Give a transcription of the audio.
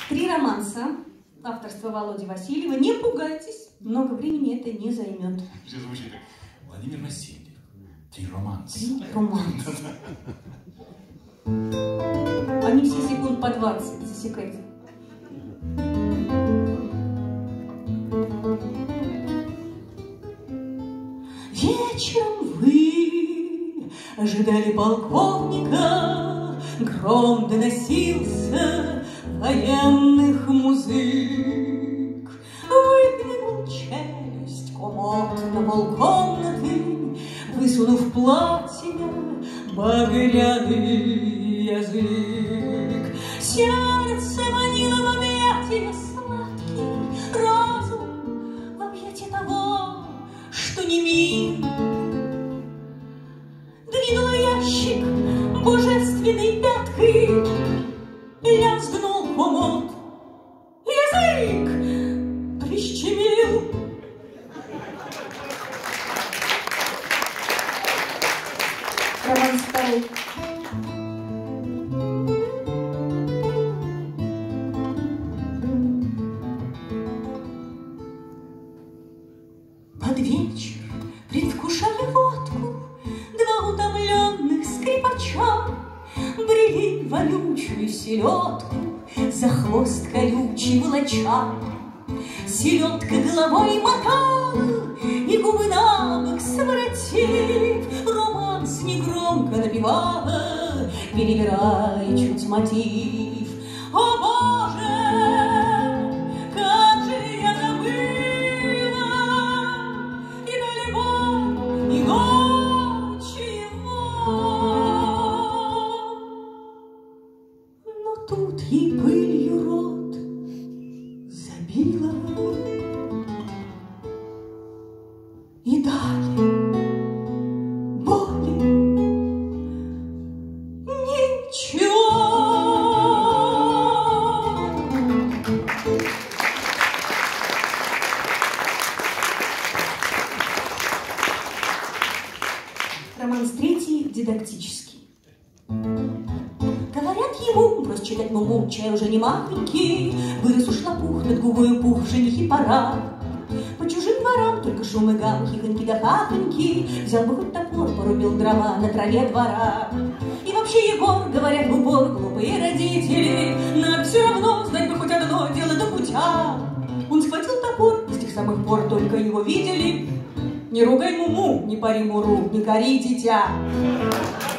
3 романса авторства Володи Васильева. Не пугайтесь, много времени это не займет. Все звучит как Владимир Васильев. 3 романса. 3 романса. Они все секунд по 20 засекайте. Вечером вы ожидали полковника, гром доносился военных музык. Выпрямил челюсть комод на полкомнаты, высунув платье багряный язык. Сердце манило в объятия сладкий, разум в объятия того, что не мир. Двинул ящик божественной пяткой, лязгнул комод, язык прищемил. Роман второй. Под вечер, предвкушая водку, 2 утомленных скрипача брели вонючую селедку, за хвост колючий волоча. Селедка головой мотала, и губы набок своротив, романс негромко напевала, перебирая чуть мотив. О, Боже, как же я забыла и на любовь, и ничего. Но тут ей пылью рот забила, и далее боли ничего. Романс 3 дидактический. Говорят ему, брось читать муму, чай уже не махонький, вырос уж лопух, над губою пух, женихи пора. По чужим дворам только шум и гам, хихоньки да хахоньки, взял бы хоть топор, порубил дрова на траве двора. И вообще, Егор, говорят в упор глупые родители, нам все равно знать бы хоть одно дело до путя. Он схватил топор, и с тех самых пор только его видели. Не ругай муму, не пари муру, не кори дитя.